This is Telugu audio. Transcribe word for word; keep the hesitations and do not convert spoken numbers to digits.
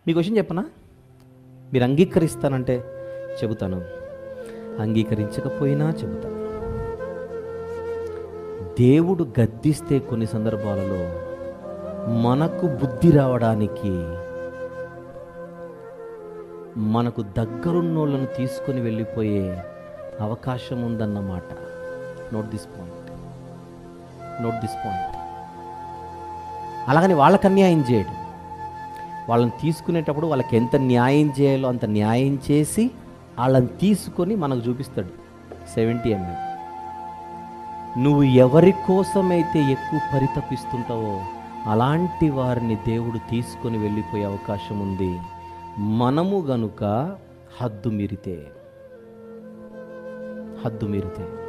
మీకు విషయం చెప్పనా, మీరు అంగీకరిస్తానంటే చెబుతాను, అంగీకరించకపోయినా చెబుతాను. దేవుడు గద్దిస్తే కొన్ని సందర్భాలలో మనకు బుద్ధి రావడానికి మనకు దగ్గరున్నోళ్ళను తీసుకొని వెళ్ళిపోయే అవకాశం ఉందన్నమాట. Note this point, note this point. అలాగని వాళ్ళకి అన్యాయం చేయడు. వాళ్ళని తీసుకునేటప్పుడు వాళ్ళకి ఎంత న్యాయం చేయాలో అంత న్యాయం చేసి వాళ్ళని తీసుకొని మనకు చూపిస్తాడు. సెవెంటీ ఎంఎం నువ్వు ఎవరి కోసమైతే ఎక్కువ పరితపిస్తుంటావో అలాంటి వారిని దేవుడు తీసుకొని వెళ్ళిపోయే అవకాశం ఉంది, మనము గనుక హద్దు మీరితే హద్దు మీరితే